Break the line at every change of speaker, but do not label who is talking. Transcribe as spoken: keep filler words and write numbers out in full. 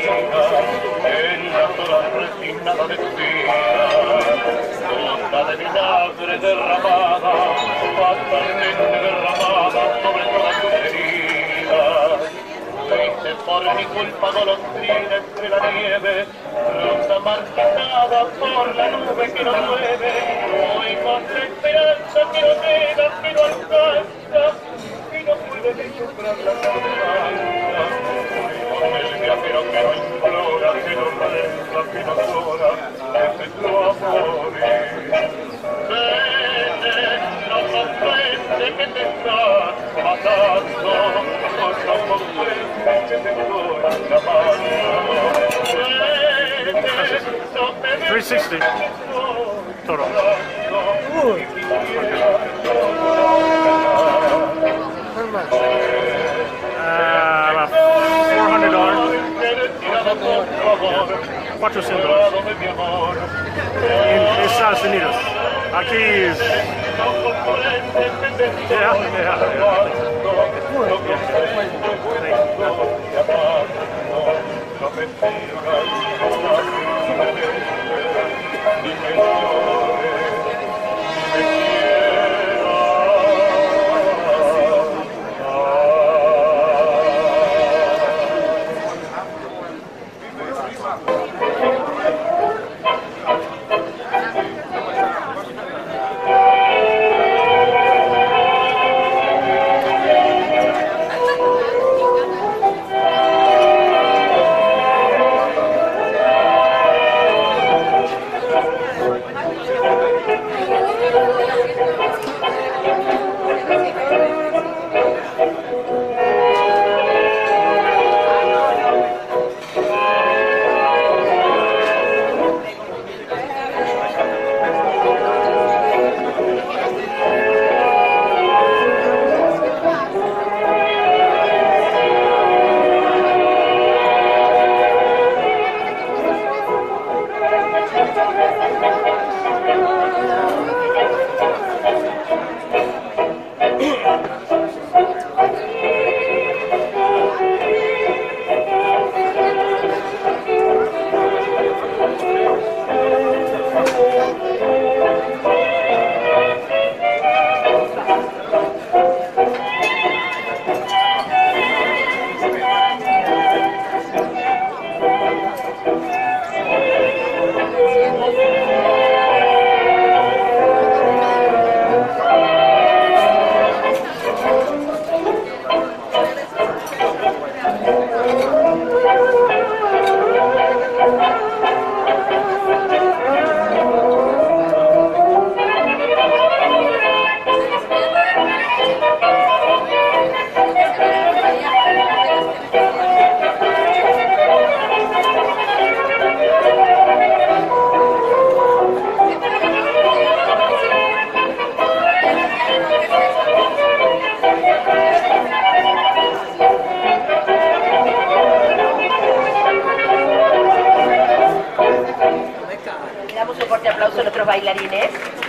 en las horas resignadas de espera, gota de vinagre derramada, fatalmente derramada sobre todas tus heridas. Veinte por mi culpa golondrina entre la nieve, rosa marchitada por la nube que no llueve, hoy con la esperanza que no llega, que no alcanza, que no puede vislumbrar la esperanza. Con el viajero que no implora, que no reza, que no llora, ese es tu amor. Vete, no comprende que te estás matando, no comprende que te estoy llamando. Vete, no te
three sixty total.
Ooh.
Uh, about four hundred dollars. cuatrocientos en Estados Unidos. Aquí es... Yeah, yeah,
Damos un fuerte aplauso a nuestros bailarines.